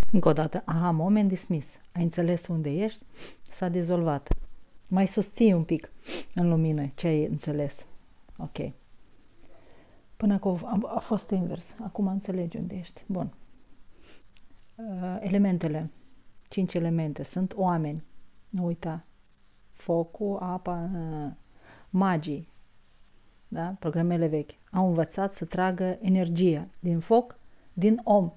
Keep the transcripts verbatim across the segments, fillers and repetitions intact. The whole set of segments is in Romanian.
Încă o dată. Aha, moment dismis. Ai înțeles unde ești? S-a dizolvat. Mai susții un pic în lumină ce ai înțeles. Ok. Până acum a, a fost invers. Acum înțelegi unde ești. Bun. Uh, elementele. Cinci elemente. Sunt oameni. Nu uita. Focul, apa, uh, magii. Da? Programele vechi. Au învățat să tragă energia din foc, din om.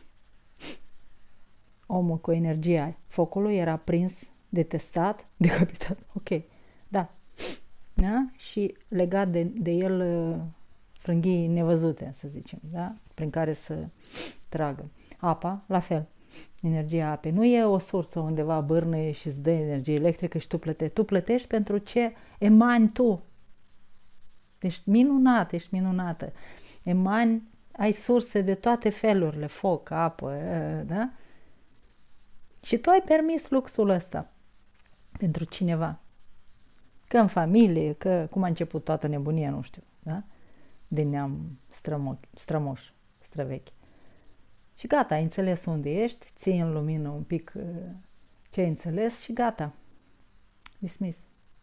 Omul cu energia focului era prins, detestat, decapitat. Ok. Da. Da? Și legat de, de el frânghii nevăzute, să zicem, da? Prin care să tragă. Apa, la fel. Energia apei. Nu e o sursă undeva bârnă și îți dă energie electrică și tu plătești. Tu plătești pentru ce emani tu. Ești minunat, ești minunată. Emani, ai surse de toate felurile, foc, apă, da? Și tu ai permis fluxul ăsta pentru cineva. Că în familie, că cum a început toată nebunia, nu știu, da? De neam strămo- strămoș, străvechi. Și gata, ai înțeles unde ești, ții în lumină un pic ce ai înțeles și gata. Dismis.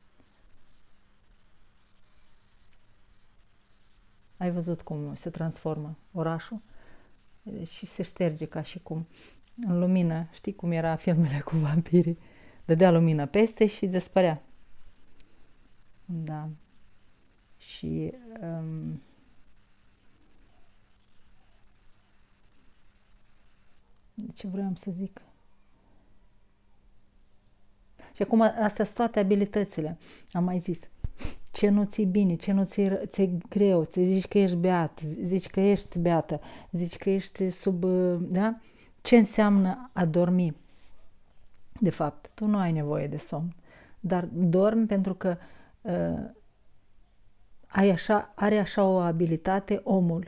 Ai văzut cum se transformă orașul și se șterge ca și cum în lumină, știi cum era filmele cu vampirii, dădea lumină peste și dispărea. Da. Și um, ce vreau să zic? Și acum astea sunt toate abilitățile. Am mai zis. Ce nu ți-e bine, ce nu ți-e, ți-e greu, ți zici că ești beat, zici că ești beată, zici că ești sub, da? Ce înseamnă a dormi? De fapt, tu nu ai nevoie de somn, dar dormi pentru că uh, ai așa, are așa o abilitate omul.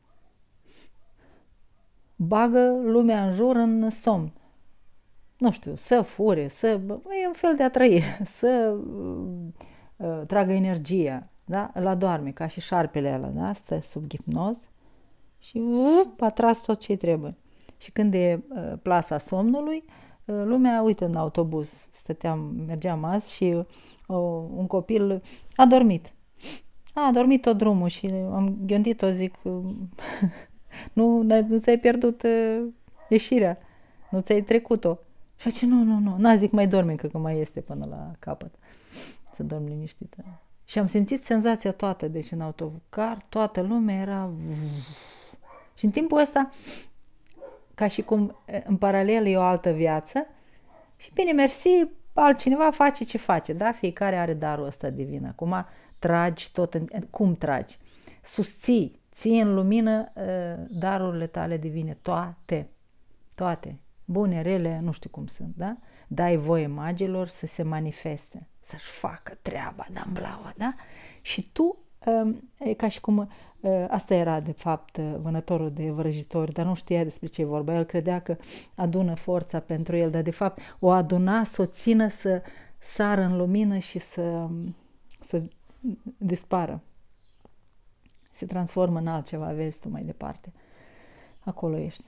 Bagă lumea în jur în somn. Nu știu, să fure, să... E un fel de a trăi, să uh, tragă energia, da? Îl adorme, ca și șarpele ăla, da? Stă sub hipnoz și up, a tras tot ce trebuie. Și când e uh, plasa somnului, uh, lumea, uite, în autobuz, stăteam, mergeam azi și uh, un copil a dormit. A, a dormit tot drumul și am gândit-o, zic, uh, nu, nu ți-ai pierdut uh, ieșirea, nu ți-ai trecut-o. Și face, nu, nu, nu, n-a zic, mai dormi încă că mai este până la capăt. Să dorm liniștită. Și am simțit senzația toată, deci în autocar, toată lumea era... Și în timpul ăsta, ca și cum în paralel e o altă viață, și bine, mersi, altcineva face ce face, da? Fiecare are darul ăsta divin. Acum tragi tot, în... cum tragi? Susții, ții în lumină uh, darurile tale divine, toate, toate. Bune, rele, nu știu cum sunt, da? Dai voie magilor să se manifeste, să-și facă treaba, damblaua, da? Și tu, e ca și cum, asta era de fapt vânătorul de vrăjitori, dar nu știa despre ce e vorba. El credea că adună forța pentru el, dar de fapt o aduna, să o țină să sară în lumină și să, să dispară. Se transformă în altceva, vezi tu mai departe. Acolo ești.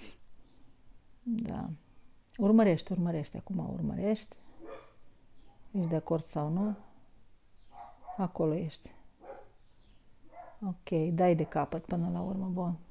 Da. Urmărește, urmărește. Acum urmărești. Ești de acord sau nu? Acolo ești. Ok, dai de capăt până la urmă. Bun.